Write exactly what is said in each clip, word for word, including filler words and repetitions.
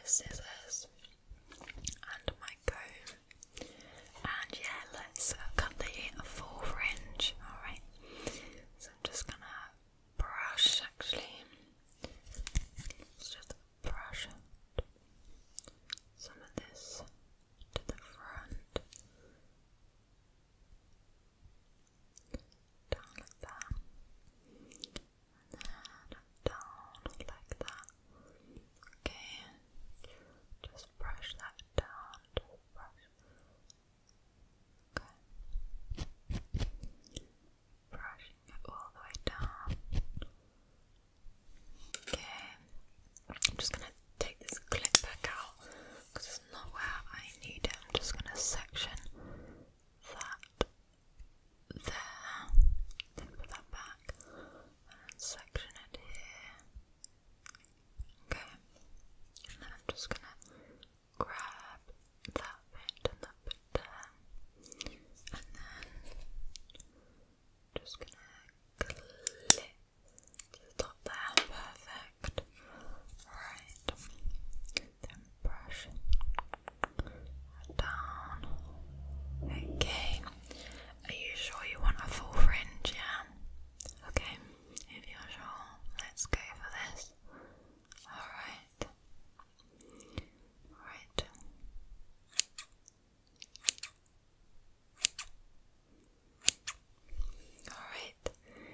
scissors and my comb, and yeah, let's uh, cut the full fringe. Alright, so I'm just gonna brush, actually, let's just brush some of this to the front, down like that, and then down like that. Okay, just brush that down, just brush. Okay, brushing it all the way down. Okay, I'm just gonna take this clip back out because it's not where I need it. I'm just gonna section that there, then put that back, and then section it here. Okay, and then I'm just gonna grab that bit and that bit there, and then just gonna clip to the top there. Perfect. Right, then brush down. Okay, are you sure you want a full fringe? Yeah? Okay, if you're sure, let's go for this. Alright. Right. Alright.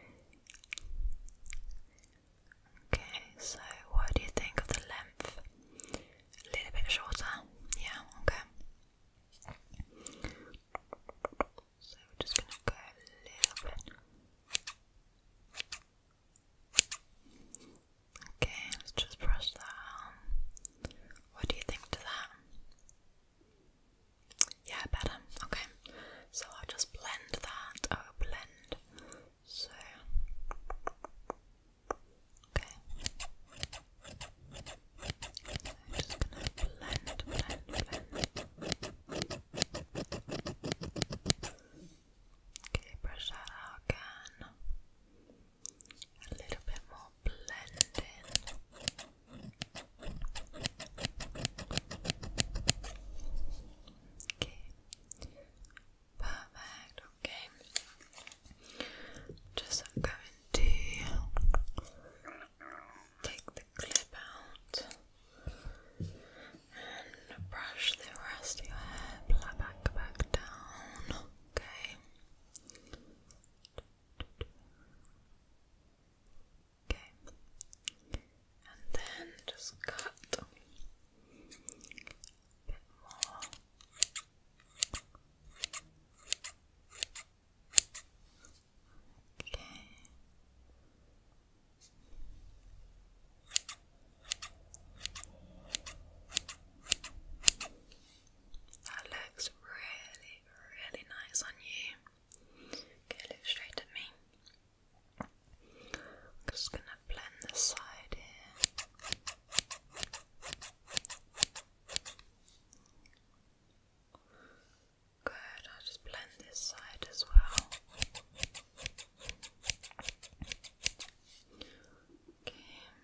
Okay, so what do you think of the length? A little bit shorter? Yeah, okay. So we're just gonna go a little bit. Okay, let's just brush that out. What do you think to that? Yeah, better. Okay, so I'll just blend that. I'll blend. So, okay. I'm just gonna blend, blend, blend. Okay, brush that out again. A little bit more blending. Okay, perfect. Okay, just going to take the clip out and brush the rest of your hair back, back down. Okay. Okay, and then just cut a bit more. Okay. That looks really, really nice on you. Okay, look straight at me. I'm just gonna blend this side here. Good, I'll just blend this side as well. Okay.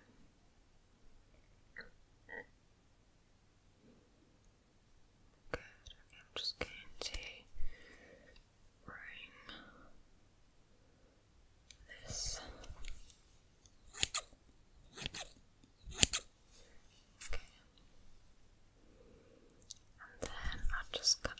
Good, okay, I'm just going to bring this. Okay. And then I'll just cut